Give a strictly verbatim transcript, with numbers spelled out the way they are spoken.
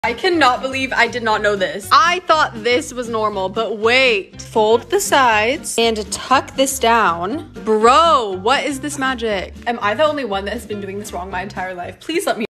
I cannot believe I did not know this. I thought this was normal, but wait. Fold the sides and tuck this down. Bro, what is this magic? Am I the only one that has been doing this wrong my entire life? Please let me